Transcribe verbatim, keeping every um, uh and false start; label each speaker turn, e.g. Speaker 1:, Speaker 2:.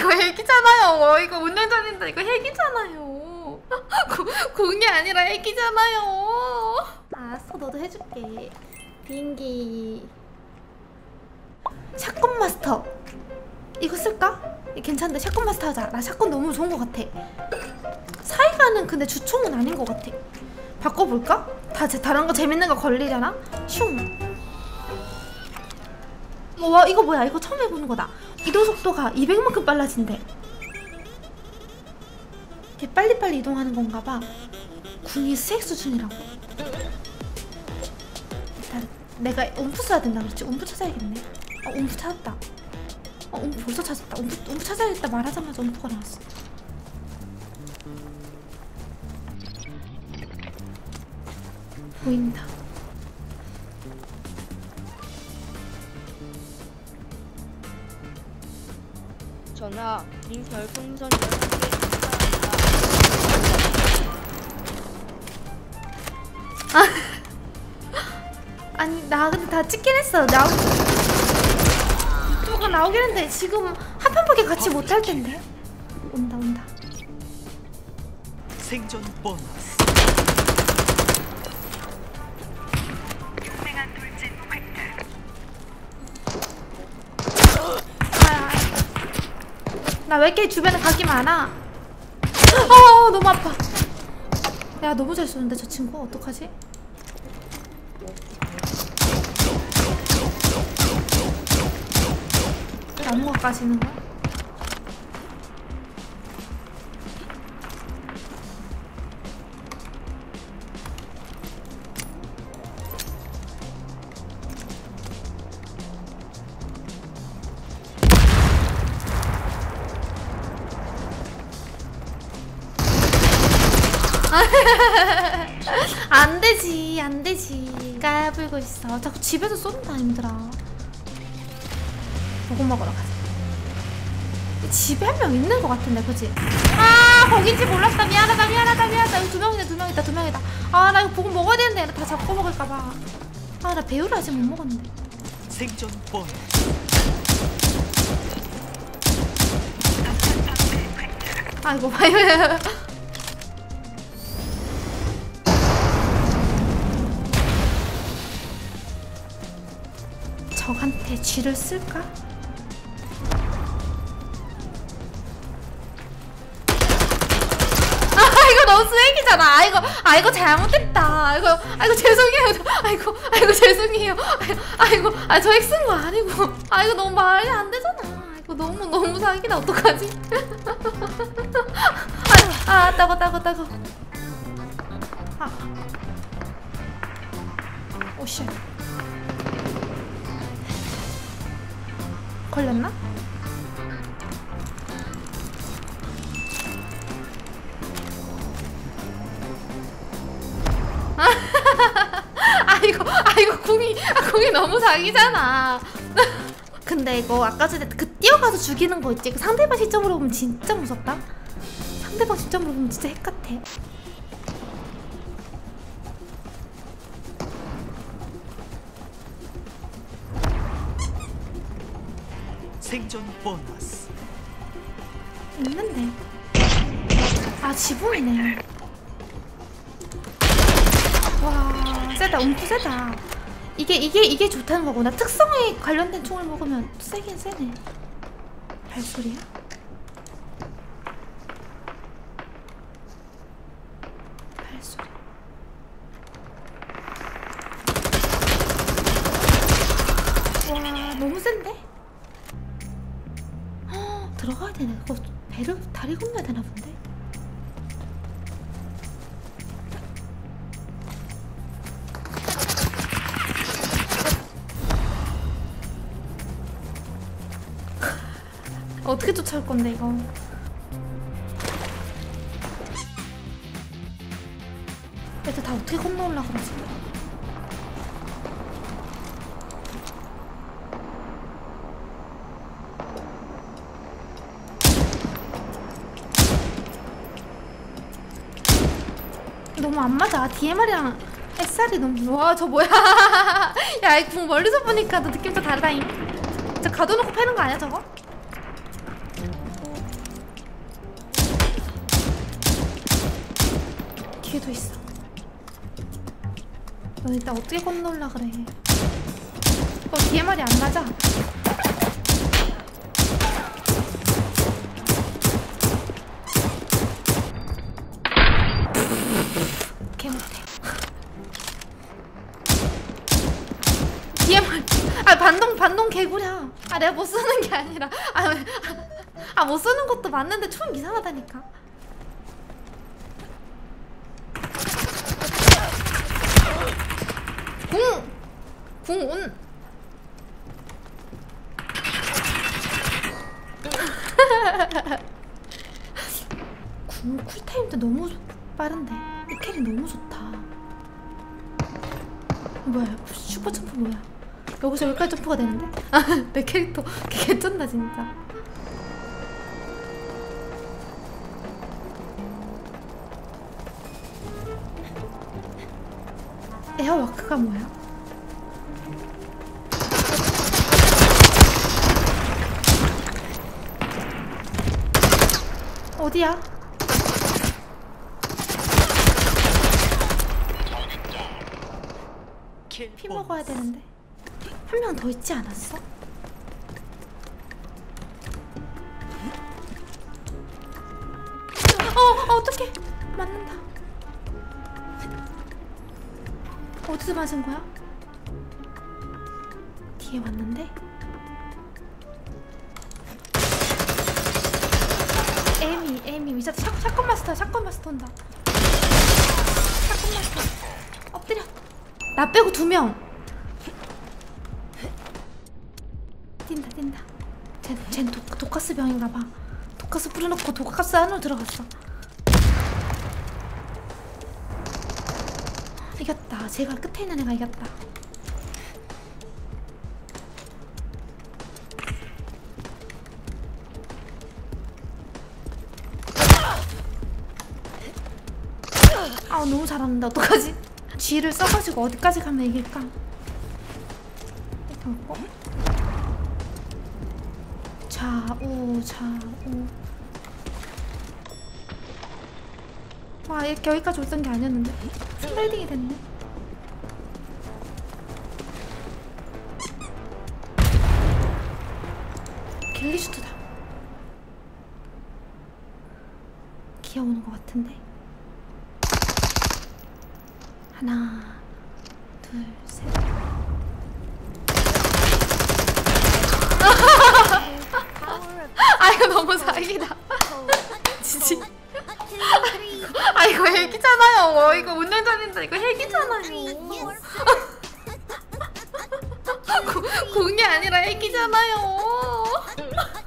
Speaker 1: 이거 핵이잖아요. 이거 운영전인데 이거 핵이잖아요. 공이 아니라 핵이잖아요. 알았어, 너도 해줄게. 비행기 샷건 마스터 이거 쓸까? 괜찮은데 샷건 마스터 하자. 나 샷건 너무 좋은 것 같아. 사이가는 근데 주총은 아닌 것 같아. 바꿔볼까? 다 제 다른 거 재밌는 거 걸리잖아? 슝. 와 이거 뭐야? 이거 처음 해보는 거다. 이동 속도가 이백만큼 빨라진대. 이게 빨리빨리 이동하는 건가 봐. 궁이 스웩 수준이라고. 일단 내가 움프 써야 된다 그랬지? 움프 찾아야겠네. 어 움프 찾았다. 어 움프 벌써 찾았다. 움프, 움프 찾아야겠다 말하자마자 움프가 나왔어. 보인다.
Speaker 2: 전하, 님 별풍선 열한 개 감사합니다.
Speaker 1: 아, 아니 나 근데 다 찍긴 했어. 나 뭐가 나오긴 했는데 지금 한 판밖에 같이 못할 텐데. 온다 온다.
Speaker 3: 생존 보너스.
Speaker 1: 나 왜 이렇게 주변에 각이 많아? 어 너무 아파. 야 너무 잘 쏘는데 저 친구 어떡하지? 나무가 까지는 거야? 안 되지, 안 되지. 까불고 있어. 자꾸 집에서 쏜다, 힘들어. 보고 먹으러 가자. 집에 한 명 있는 것 같은데, 그치? 아, 거긴지 몰랐다. 미안하다, 미안하다, 미안하다. 여기 두 명이네, 두 명이다, 두 명이다. 아, 나 이거 보고 먹어야 되는데. 다 잡고 먹을까봐. 아, 나 배우를 아직 못 먹었는데.
Speaker 3: 생존 보너스.
Speaker 1: 아이고, 봐요. 적한테 쥐를 쓸까? 아 이거 너무 쓰레기잖아. 아 이거 아 이거 잘못했다. 아이고 아이고 죄송해요. 아이고 아이고 죄송해요. 아이고 아 저 핵 쓴 거 아니고. 아 이거 너무 말이 안 되잖아. 이거 너무 너무 사기다. 어떡하지? 아, 아 따고 따고 따고. 아 오쉣. 걸렸나? 아이고 아이고 궁이 아, 궁이 너무 사기잖아. 근데 이거 아까 전에 그 뛰어가서 죽이는 거 있지? 그 상대방 시점으로 보면 진짜 무섭다. 상대방 시점으로 보면 진짜 핵 같아.
Speaker 3: 생존 보너스.
Speaker 1: 있는데. 아 지붕이네. 와 세다. 움프 세다. 이게 이게 이게 좋다는 거구나. 특성에 관련된 총을 먹으면 세긴 세네. 발소리야? 발소리. 와 너무 센데? 들어가야 되네. 그거 배를 다리 건너야 되나 본데. 어떻게 쫓아올 건데 이거. 애들 다 어떻게 건너올라 그러지? 너무 안 맞아. 디엠알이랑 에스알이 너무. 와 저 뭐야. 야 이 궁 멀리서 보니까 너 느낌 좀 다르다잉. 저 가둬놓고 패는 거 아니야 저거? 뒤에도 있어. 너 일단 어떻게 건너올라 그래. 너 뒤에 말이 안 맞아. 개 못해. 뒤에 말. 아 반동 반동 개구려. 아 내가 못 쓰는 게 아니라. 아 못 쓰는 것도 맞는데 총 이상하다니까. 궁! 궁 온! 궁 쿨타임도 너무 빠른데 이 캐리 너무 좋다. 뭐야 슈퍼 점프 뭐야. 여기서 여기까지 점프가 되는데? 내 캐릭터 개쩐다 진짜. 에어워크가 뭐야? 어디야?
Speaker 3: 킬
Speaker 1: 피 먹어야
Speaker 3: 보너스.
Speaker 1: 되는데 한 명 더 있지 않았어? 어! 어 어떡해! 맞는다. 어디서 맞은 거야? 뒤에 왔는데? 에미 에미 위자 샷, 샷건 마스터 샷건 마스터 온다. 샷건 마스터 엎드려. 나 빼고 두 명. 뛴다 뛴다. 쟤, 쟤는 도, 도카스 병인가봐. 도카스 뿌려놓고 도카스 안으로 들어갔어. 이겼다. 제가 끝에 있는 애가 이겼다. 아 너무 잘하는데 어떡하지? G를 써가지고 어디까지 가면 이길까? 이렇게 먹고 좌우 좌우. 와 이렇게 여기까지 올던 게 아니었는데 슬라이딩이 됐네. 갤리슈트다. 기어오는 것 같은데. 하나 둘 셋. 아 이거 너무 사기다. 지지. 아 이거 핵이잖아요. 어, 이거 운전자인데 이거 핵이잖아요. 고, 공이 아니라 핵이잖아요.